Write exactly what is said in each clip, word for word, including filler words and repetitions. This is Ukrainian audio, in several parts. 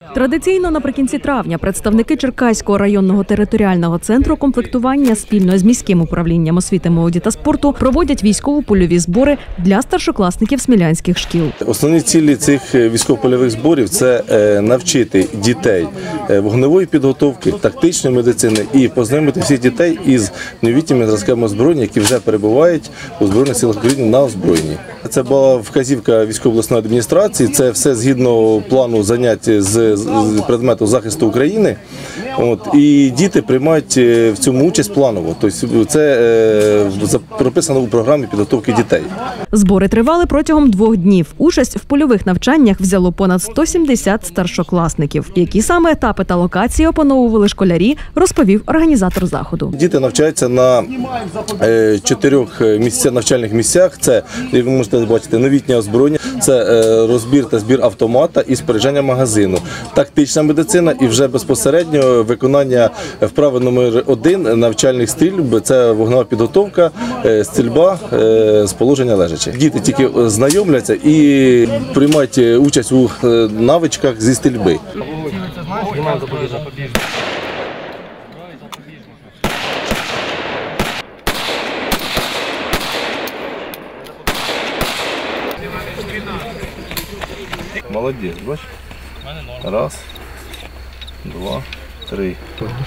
Традиційно наприкінці травня представники Черкаського районного територіального центру комплектування спільно з міським управлінням освіти, молоді та спорту проводять військово-польові збори для старшокласників смілянських шкіл. Основні цілі цих військово-польових зборів – це навчити дітей вогневої підготовки, тактичної медицини і познайомити всіх дітей із новітніми зразками озброєння, які вже перебувають у Збройних силах України на озброєнні. Це була вказівка військової обласної адміністрації, це все згідно плану занять з предмету захисту України. От, і діти приймають в цьому участь планово. Тобто це е, прописано у програмі підготовки дітей. Збори тривали протягом двох днів. Участь в польових навчаннях взяло понад сто сімдесят старшокласників. Які саме етапи та локації опановували школярі, розповів організатор заходу. Діти навчаються на е, чотирьох місця, навчальних місцях. Це, як ви можете бачити, новітнє озброєння, це е, розбір та збір автомата і спорядження магазину, тактична медицина і вже безпосередньо виконання вправи номер один навчальних стрільб – це вогнева підготовка, стрільба з положення лежачи. Діти тільки знайомляться і приймають участь у навичках зі стрільби. Молодець, бачиш? Раз, два, три.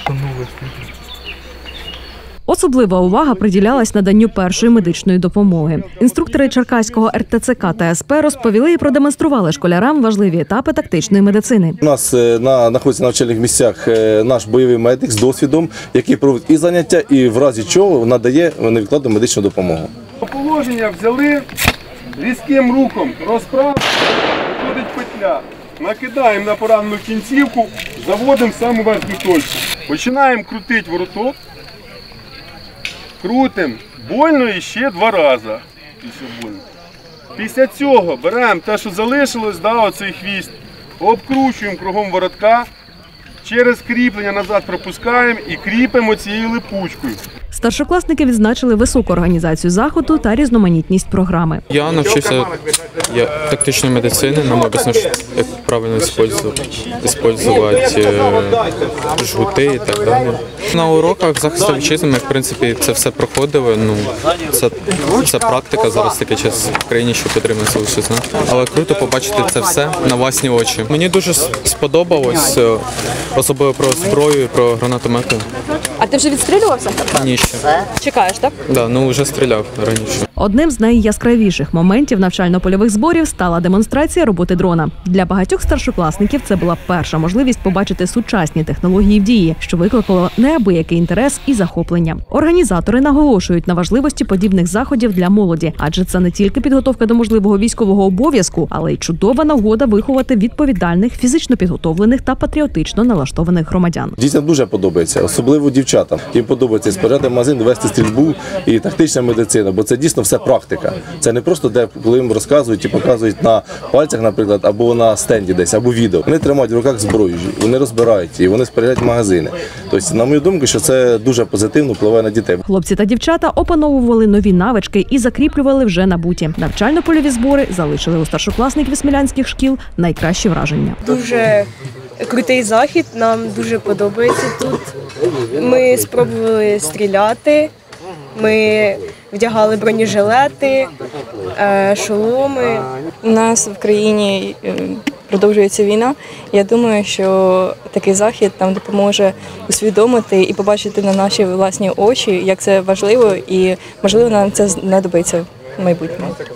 Особлива увага приділялась наданню першої медичної допомоги. Інструктори Черкаського ер те це ка та ес пе розповіли і продемонстрували школярам важливі етапи тактичної медицини. У нас на, знаходиться на навчальних місцях наш бойовий медик з досвідом, який проводить і заняття, і в разі чого надає невідкладну медичну допомогу. Положення взяли, різким рухом розправили, виходить петля. Накидаємо на поранену кінцівку, заводимо в саму верхню точку. Починаємо крутити вороток. Крутимо больно і ще два рази. Після цього беремо те, що залишилось, да, оцей хвіст, обкручуємо кругом воротка, через кріплення назад пропускаємо і кріпимо цією липучкою. Старшокласники відзначили високу організацію заходу та різноманітність програми. Я навчився я, тактичної медицини, нам об'яснили, як правильно використовувати жгути і так далі. На уроках захисту вітчизни ми, в принципі, це все проходили. Ну, це, це практика, зараз такий час в країні, що потрібно це лише знати. Але круто побачити це все на власні очі. Мені дуже сподобалось, особливо про зброю і про гранатомети. А ти вже відстрілювався? Ні, ще. Чекаєш, так? Так, да, ну вже стріляв раніше. Одним з найяскравіших моментів навчально-польових зборів стала демонстрація роботи дрона. Для багатьох старшокласників це була перша можливість побачити сучасні технології в дії, що викликало неабиякий інтерес і захоплення. Організатори наголошують на важливості подібних заходів для молоді, адже це не тільки підготовка до можливого військового обов'язку, але й чудова нагода виховати відповідальних, фізично підготовлених та патріотично налаштованих громадян. Дітям дуже подобається, особливо дівчатам. Їм подобається споряджати магазин, вести стрільбу і тактична медицина, бо це дійсно все практика. Це не просто, де коли їм розказують і показують на пальцях, наприклад, або на стенді десь, або відео. Вони тримають в руках зброю, вони розбирають і вони споряджають магазини. Тобто, на мою думку, що це дуже позитивно впливає на дітей. Хлопці та дівчата опановували нові навички і закріплювали вже набуті. Навчально-польові збори залишили у старшокласників смілянських шкіл найкращі враження. Дуже крутий захід, нам дуже подобається тут. Ми спробували стріляти, ми вдягали бронежилети, шоломи. У нас в країні продовжується війна. Я думаю, що такий захід нам допоможе усвідомити і побачити на наші власні очі, як це важливо і, можливо, нам це знадобиться в майбутньому.